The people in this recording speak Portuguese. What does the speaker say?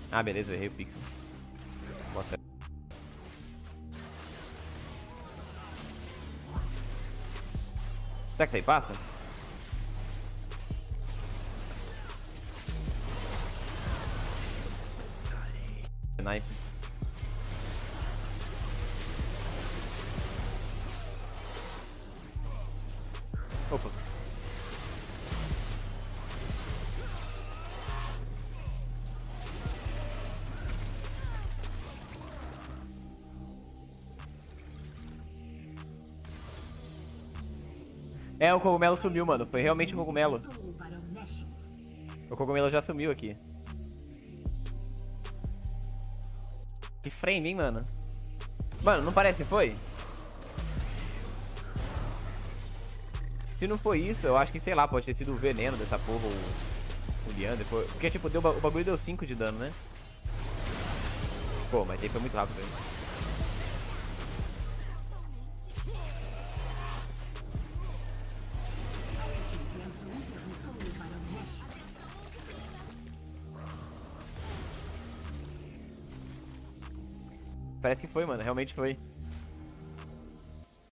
Ah, beleza, errei o pixel. Bota. Será que isso aí passa? Nice. Opa. É, o cogumelo sumiu, mano. Foi realmente o cogumelo. O cogumelo já sumiu aqui. Que frame, hein, mano? Mano, não parece que foi? Se não foi isso, eu acho que, sei lá, pode ter sido o veneno dessa porra, o Leander. Porque, tipo, o bagulho deu 5 de dano, né? Pô, mas aí foi muito rápido, velho. Parece que foi, mano. Realmente foi.